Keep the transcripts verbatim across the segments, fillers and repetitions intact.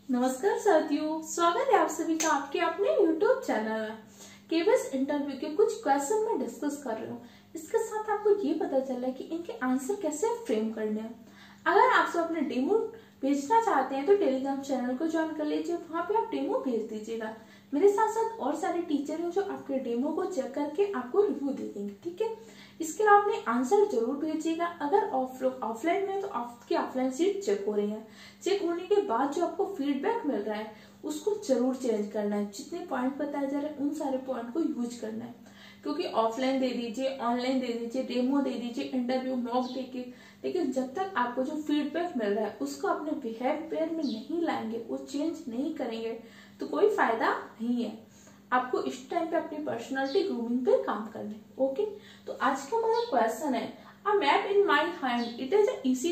नमस्कार साथियों, स्वागत है आप सभी का आपके अपने यूट्यूब चैनल में। केबीएस इंटरव्यू के कुछ क्वेश्चन मैं डिस्कस कर रही हूँ। इसके साथ आपको ये पता चला है कि इनके आंसर कैसे फ्रेम करने हैं। अगर आप सब अपने डेमो भेजना चाहते हैं तो टेलीग्राम चैनल को ज्वाइन कर लीजिए, वहाँ पे आप डेमो भेज दीजिएगा। मेरे साथ साथ और सारे टीचर हैं जो आपके डेमो को चेक करके आपको रिव्यू दे देंगे, ठीक है। इसके अलावा अपने आंसर जरूर भेजिएगा। अगर ऑफ ऑफलाइन में तो आपकी ऑफलाइन सीट चेक हो रही है, चेक होने के बाद जो आपको फीडबैक मिल रहा है उसको जरूर चेंज करना है। जितने पॉइंट बताए जा रहे हैं उन सारे पॉइंट को यूज करना है, क्योंकि ऑफलाइन दे दीजिए, ऑनलाइन दे दीजिए, डेमो दे दीजिए, इंटरव्यू मॉक देके, लेकिन जब तक आपको जो फीडबैक मिल रहा है उसको अपने बिहेवियर में नहीं लाएंगे, वो चेंज नहीं करेंगे तो कोई फायदा नहीं है। आपको इस टाइम पे अपनी पर्सनालिटी ग्रूमिंग पे काम करना है। ओके, तो आज का हमारा क्वेश्चन है, a map in my hand it is easy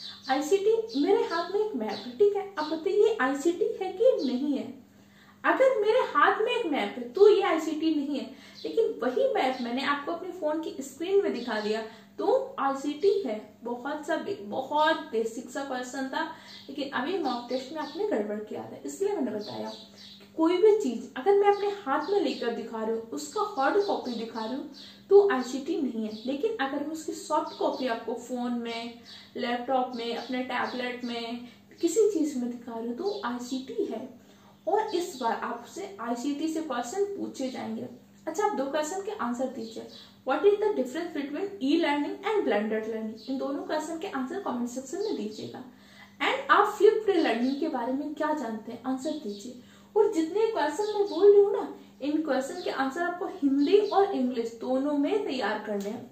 ICT. मेरे हाथ में एक मैप है, ठीक है। अब बताइए आईसीटी है कि नहीं है। अगर मेरे हाथ में एक मैप है तो ये आईसीटी नहीं है, लेकिन वही मैप मैंने आपको अपने फोन की स्क्रीन में दिखा दिया तो आईसीटी है। बहुत सा बहुत बेसिक सा क्वेश्चन था, लेकिन अभी मॉक टेस्ट में आपने गड़बड़ किया था, इसलिए मैंने बताया कि कोई भी चीज अगर मैं अपने हाथ में लेकर दिखा रही हूँ, उसका हार्ड कॉपी दिखा रही हूँ तो आईसीटी नहीं है। लेकिन अगर मैं उसकी सॉफ्ट कॉपी आपको फोन में, लैपटॉप में, अपने टैबलेट में, किसी चीज में दिखा रही हूँ तो आईसीटी है। और इस बार आपसे आईसीटी से क्वेश्चन पूछे जाएंगे। अच्छा, आप दो क्वेश्चन के आंसर दीजिए। What is the difference between e learning and blended learning. इन दोनों क्वेश्चन के आंसर कमेंट सेक्शन में दीजिएगा। एंड आप फ्लिप्ड लर्निंग के बारे में क्या जानते हैं, आंसर दीजिए। और जितने क्वेश्चन मैं बोल रही हूँ ना, इन क्वेश्चन के आंसर आपको हिंदी और इंग्लिश दोनों में तैयार करने हैं।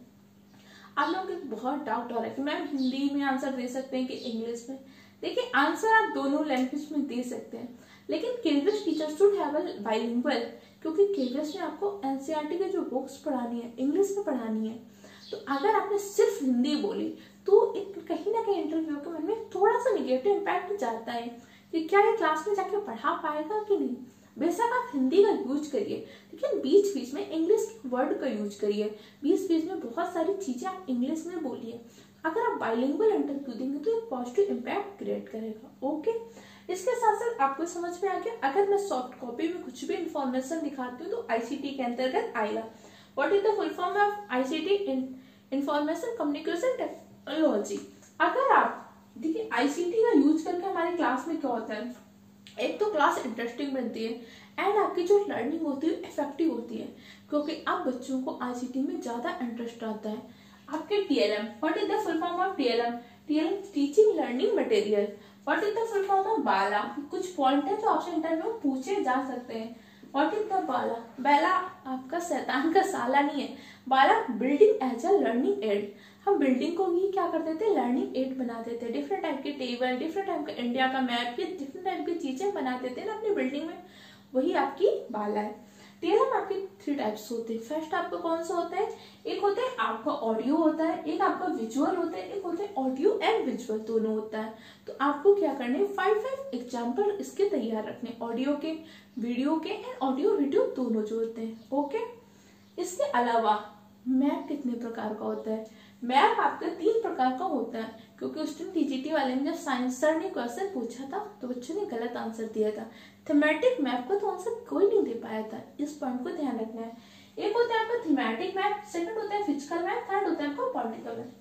आप लोगों को बहुत डाउट हो रहा है कि मैम हिंदी में आंसर दे सकते हैं कि इंग्लिश में। देखिए, आंसर आप दोनों लैंग्वेज में दे सकते हैं, लेकिन KBS teacher should have a bilingual, क्योंकि केबीएस में आपको एनसीईआरटी की जो बुक्स पढ़ानी है इंग्लिश में पढ़ानी है। तो अगर आपने सिर्फ हिंदी बोली तो एक कहीं ना कहीं इंटरव्यू के मन में थोड़ा सा निगेटिव इम्पैक्ट जाता है कि क्या ये क्लास में जाके पढ़ा पाएगा कि नहीं। बेशक आप हिंदी का यूज करिए, लेकिन बीच बीच में इंग्लिश वर्ड का यूज करिए। बीच बीच में बहुत सारी चीजें आप इंग्लिश में बोलिए। अगर आप बाइलिंगुअल इंटरव्यू देंगे तो एक पॉजिटिव इम्पैक्ट क्रिएट करेगा। ओके, इसके साथ साथ आपको समझ में आ गया, अगर मैं सॉफ्ट कॉपी में कुछ भी इंफॉर्मेशन दिखाती हूँ तो आईसीटी के अंतर्गत आएगा। What is the full form of ICT? Information communication technology. अगर आप देखिए आईसीटी का यूज करके हमारी क्लास में क्या होता है, एक तो क्लास इंटरेस्टिंग बनती है एंड आपकी जो लर्निंग होती है इफेक्टिव होती है, क्योंकि आप बच्चों को आईसीटी में ज्यादा इंटरेस्ट आता है। आपके TLM, what is the full form of TLM? TLM teaching learning material. What is the full form of BALA? कुछ पॉइंट है जो आपसे इंटरव्यू में पूछे जा सकते हैं। What is the BALA? BALA आपका शैतान का साला नहीं है। BALA building as a learning aid. हम बिल्डिंग को ही क्या करते थे, लर्निंग एड बना देते, डिफरेंट टाइप के टेबल, डिफरेंट टाइप का इंडिया का मैप, ये डिफरेंट टाइप की चीजें बना देते ना अपनी बिल्डिंग में, वही आपकी बाला है। टीएलएम आपके थ्री टाइप्स होते हैं। फर्स्ट आपका कौन सा होता है? एक होता है आपका ऑडियो होता है, एक आपका विजुअल होता है, एक होता है ऑडियो एंड विजुअल दोनों होता है। तो आपको क्या करने हैं, फाइव फाइव एग्जाम्पल इसके तैयार रखने, ऑडियो के, वीडियो के एंड ऑडियो वीडियो दोनों जो होते हैं। ओके, इसके अलावा मैप कितने प्रकार का होता है? मैप आपका तीन प्रकार का होता है, क्योंकि उस दिन टीजीटी वाले ने जब साइंस सर ने क्वेश्चन पूछा था तो बच्चों ने गलत आंसर दिया था। थीमेटिक मैप का तो आंसर कोई नहीं दे पाया था, इस पॉइंट को ध्यान रखना है। एक होता है आपका थीमेटिक मैप, सेकंड होता है फिजिकल मैप, थर्ड होता है आपका पॉलिटिकल मैप।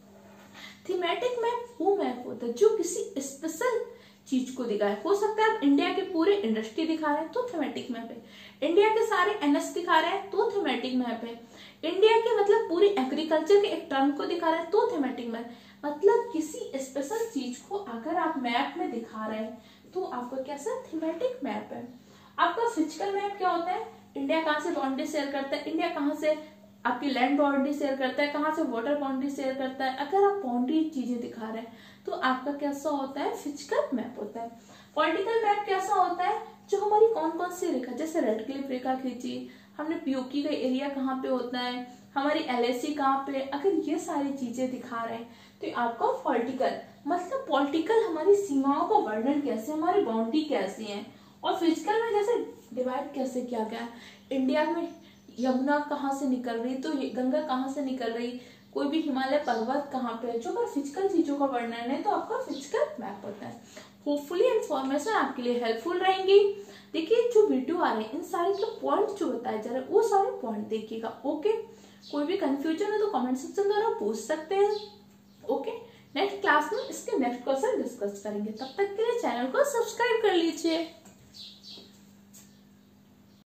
थीमेटिक मैप वो मैप होता है जो किसी स्पेशल चीज को दिखाए। हो सकता है आप इंडिया के पूरे इंडस्ट्री दिखा रहे हैं तो थीमेटिक मैप है, इंडिया के सारे एनएस दिखा रहे हैं तो थीमेटिक मैप है, इंडिया के मतलब पूरी एग्रीकल्चर के एक टर्म को दिखा रहे हैं तो थीमेटिक मैप। मतलब किसी स्पेशल चीज को अगर आप मैप में दिखा रहे हैं तो आपका कैसा थीमेटिक मैप है। आपका फिजिकल मैप क्या होता है? इंडिया कहाँ से बाउंड्री शेयर करता है, इंडिया कहाँ से आपकी लैंड बाउंड्री शेयर करता है, कहाँ से वाटर बाउंड्री शेयर करता है। अगर आप बाउंड्री चीजें दिखा रहे हैं तो आपका कैसा होता है, फिजिकल मैप होता है। पॉलिटिकल मैप कैसा होता है, जो हमारी कौन कौन सी रेखा, जैसे रेड क्लिफ रेखा खींची हमने, पीओकी का एरिया कहाँ पे होता है, हमारी एलएसी कहाँ पे, अगर ये सारी चीजें दिखा रहे हैं तो आपका पॉलिटिकल, मतलब पॉलिटिकल हमारी सीमाओं का वर्णन कैसे, हमारी बाउंड्री कैसी है। और फिजिकल में जैसे डिवाइड कैसे किया गया, इंडिया में यमुना कहाँ से निकल रही, तो गंगा कहाँ से निकल रही, कोई भी हिमालय पर्वत कहाँ पे है, जो अगर फिजिकल चीजों का वर्णन है तो आपका फिजिकल मैप होता है। होपफुली इन्फॉर्मेशन आपके लिए हेल्पफुल रहेंगी। देखिए जो वीडियो आ रहे हैं इन सारे के पॉइंट जो बताए जा रहे हैं वो सारे पॉइंट देखिएगा। ओके, कोई भी कंफ्यूजन है तो कमेंट सेक्शन द्वारा पूछ सकते हैं। ओके, नेक्स्ट क्लास में इसके नेक्स्ट क्वेश्चन डिस्कस करेंगे। तब तक के लिए चैनल को सब्सक्राइब कर लीजिए।